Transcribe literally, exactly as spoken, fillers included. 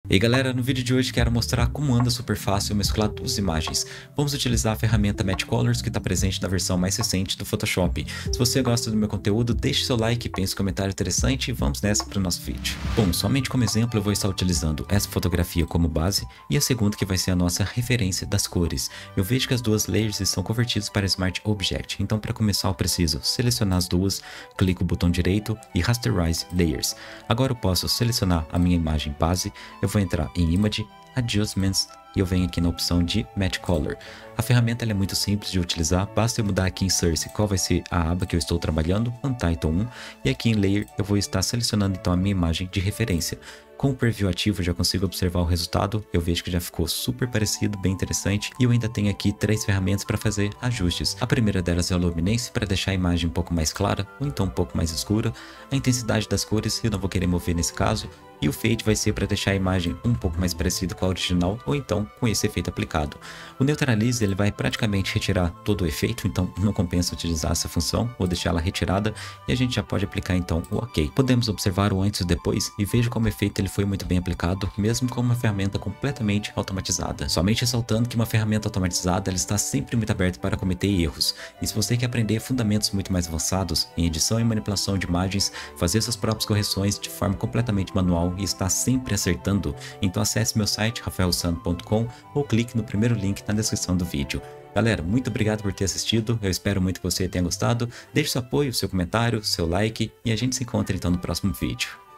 E aí galera, no vídeo de hoje quero mostrar como anda super fácil mesclar duas imagens. Vamos utilizar a ferramenta Match Colors que está presente na versão mais recente do Photoshop. Se você gosta do meu conteúdo, deixe seu like, pense um comentário interessante e vamos nessa para o nosso vídeo. Bom, somente como exemplo eu vou estar utilizando essa fotografia como base e a segunda que vai ser a nossa referência das cores. Eu vejo que as duas layers estão convertidas para Smart Object, então para começar eu preciso selecionar as duas, clico o botão direito e Rasterize Layers. Agora eu posso selecionar a minha imagem base, eu vou entrar em Image, Adjustments e eu venho aqui na opção de Match Color. A ferramenta ela é muito simples de utilizar, basta eu mudar aqui em Source qual vai ser a aba que eu estou trabalhando, Untitled um, e aqui em Layer eu vou estar selecionando então a minha imagem de referência. Com o preview ativo eu já consigo observar o resultado, eu vejo que já ficou super parecido, bem interessante, e eu ainda tenho aqui três ferramentas para fazer ajustes. A primeira delas é a Luminance, para deixar a imagem um pouco mais clara, ou então um pouco mais escura. A intensidade das cores eu não vou querer mover nesse caso, e o Fade vai ser para deixar a imagem um pouco mais parecida com a original, ou então com esse efeito aplicado. O Neutralize ele vai praticamente retirar todo o efeito, então não compensa utilizar essa função, vou deixar ela retirada, e a gente já pode aplicar então o OK. Podemos observar o antes e depois, e veja como o efeito ele foi muito bem aplicado, mesmo com uma ferramenta completamente automatizada. Somente ressaltando que uma ferramenta automatizada ela está sempre muito aberta para cometer erros, e se você quer aprender fundamentos muito mais avançados em edição e manipulação de imagens, fazer suas próprias correções de forma completamente manual e está sempre acertando, então acesse meu site rafael sano ponto com ou clique no primeiro link na descrição do vídeo. Galera, muito obrigado por ter assistido, eu espero muito que você tenha gostado, deixe seu apoio, seu comentário, seu like e a gente se encontra então no próximo vídeo.